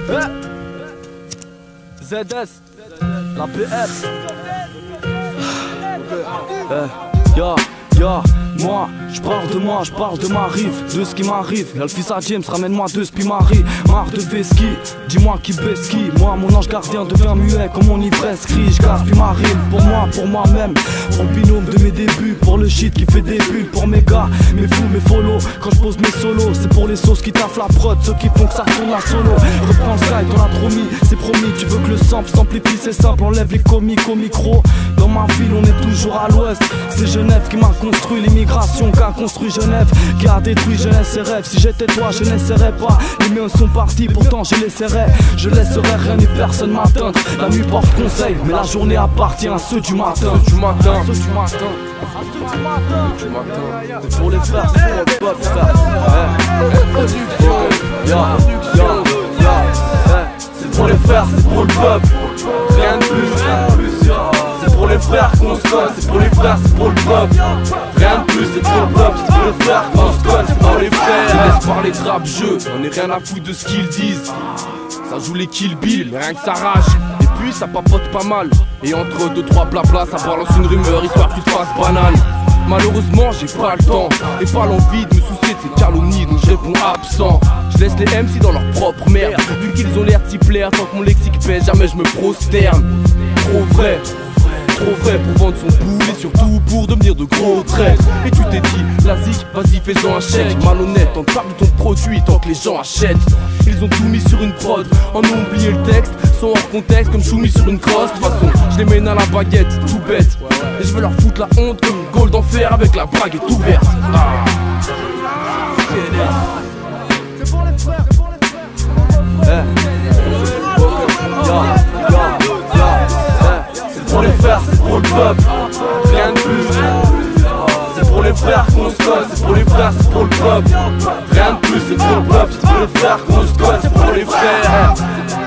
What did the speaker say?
ZS, la PF. Moi, je parle de ma rive, de ce qui m'arrive. Y'a le fils à James, ramène-moi deux Marie. Marre de Veski, dis-moi qui baisse qui. Moi, mon ange gardien devient muet comme mon ivresse crie. Je gaspille ma rime pour moi, pour moi-même. Pour le binôme de mes débuts, pour le shit qui fait des bulles. Pour mes gars, mes fous, mes follow. Quand je pose mes solos, c'est pour les sauces qui taffent la prod. Ceux qui font que ça tourne la solo. Reprends Sky, t'en as trop mis, c'est promis. Tu veux que le sample s'amplifie, c'est simple. Enlève les comiques au micro. Dans ma ville, on est toujours à l'ouest. C'est Genève qui m'a construit l'immigration, qui a construit Genève, qui a détruit jeunesse et rêve. Si j'étais toi, je n'essaierais pas. Les miens sont partis, pourtant je les serrais. Je laisserai rien ni personne m'atteindre. La nuit porte conseil, mais la journée appartient à ceux du matin. Ceux du matin. C'est pour les frères, c'est pour le peuple, frère. C'est pour les frères, c'est pour le peuple. Rien de plus. C'est pour les frères qu'on se colle, c'est pour les frères, c'est pour le peuple. Rien de plus, c'est pour le peuple, c'est pour les frères qu'on se colle, c'est pour les frères. Laisse parler de rap jeu, on est rien à foutre de ce qu'ils disent. Ça joue les Kill Bill, mais rien que ça rage. Et puis ça papote pas mal. Et entre deux trois blabla, ça balance une rumeur histoire que tu te fasses banane. Malheureusement j'ai pas le temps et pas l'envie de me soucier de ces calomnies, donc je réponds absent. Je laisse les MC dans leur propre merde, vu qu'ils ont l'air de s'y plaire. Tant que mon lexique pèse, jamais je me prosterne. Trop vrai pour vendre son pouls et surtout pour devenir de gros traîtres. Et tu t'es dit, la zik, vas-y fais-en un chèque. Malhonnête, on parle de ton produit tant que les gens achètent. Ils ont tout mis sur une prod, en ont oublié le texte, sont hors contexte comme chou mis sur une crosse. De toute façon, je les mène à la baguette, tout bête. Et je veux leur foutre la honte comme une gaule d'enfer avec la baguette ouverte. C'est pour les frères, c'est pour les frères. C'est pour les frères, c'est pour le peuple. Rien de plus. C'est pour les frères qu'on se colle, c'est pour les frères, c'est pour le peuple. Rien de plus, c'est pour le peuple, c'est pour les frères qu'on se colle, c'est pour les frères.